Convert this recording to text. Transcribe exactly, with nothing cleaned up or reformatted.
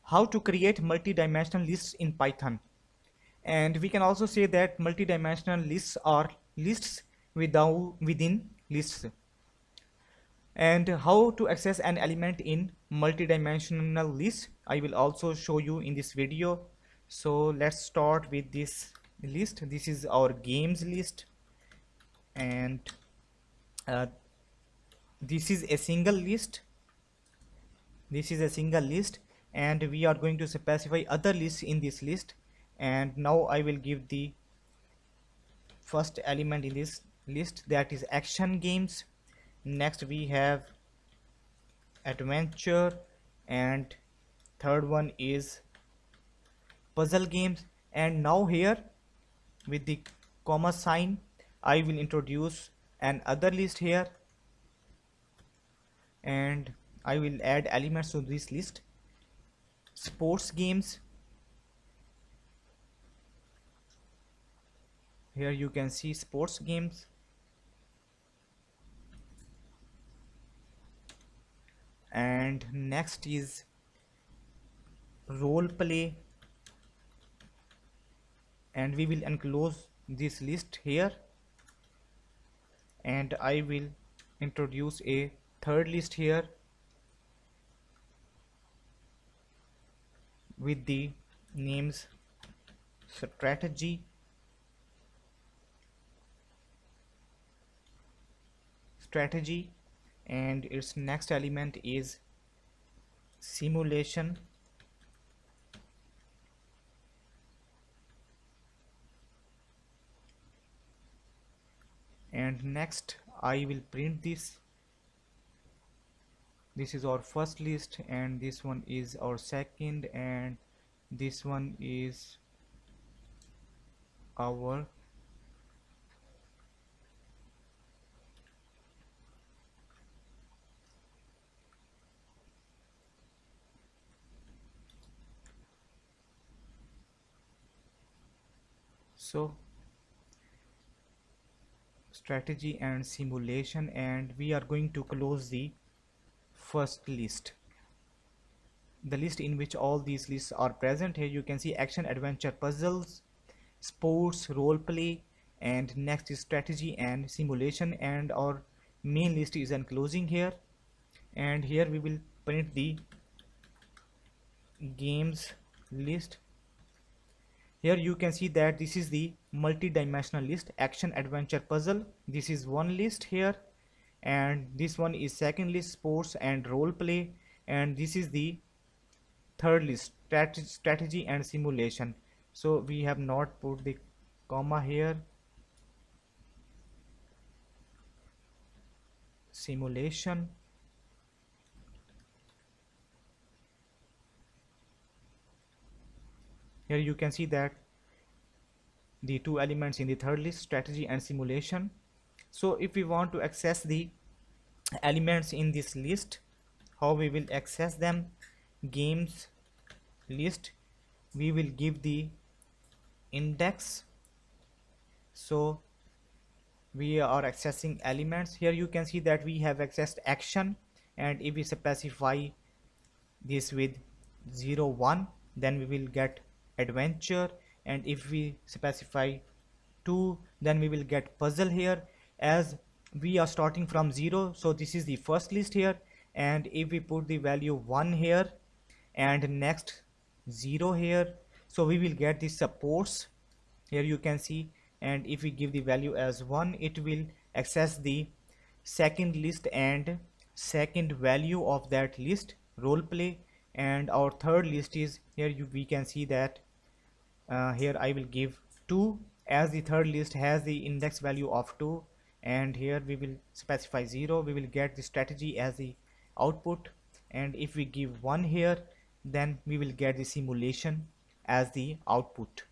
how to create multi-dimensional lists in Python. And we can also say that multi-dimensional lists are lists without within lists. And how to access an element in multi-dimensional list, I will also show you in this video. So let's start with this list. This is our games list, and uh, this is a single list. This is a single list, and we are going to specify other lists in this list. And now I will give the first element in this list, that is action games. Next we have adventure, and third one is puzzle games. And now here with the comma sign I will introduce an other list here, and I will add elements to this list. Sports games, here you can see sports games. And next is role play, and we will enclose this list here, and I will introduce a third list here with the names strategy, strategy and its next element is simulation, and next I will print this. This is our first list, and this one is our second, and this one is our so strategy and simulation, and we are going to close the first list, the list in which all these lists are present. Here you can see action, adventure, puzzles, sports, role play, and next is strategy and simulation, and our main list is enclosing here. And here we will print the games list. Here you can see that this is the multi-dimensional list, action, adventure, puzzle. This is one list here, and this one is second list, sports and role play, and this is the third list, strat strategy and simulation. So we have not put the comma here. Simulation, here you can see that the two elements in the third list, strategy and simulation. So if we want to access the elements in this list, how we will access them? Games list, we will give the index. So we are accessing elements. Here you can see that we have accessed action, and if we specify this with zero one, then we will get adventure, and if we specify two, then we will get puzzle here. As we are starting from zero, so this is the first list here, and if we put the value one here and next zero here, so we will get the supports. Here you can see, and if we give the value as one, it will access the second list and second value of that list, role play. And our third list is here, you we can see that uh, here I will give two, as the third list has the index value of two, and here we will specify zero, we will get the strategy as the output, and if we give one here, then we will get the simulation as the output.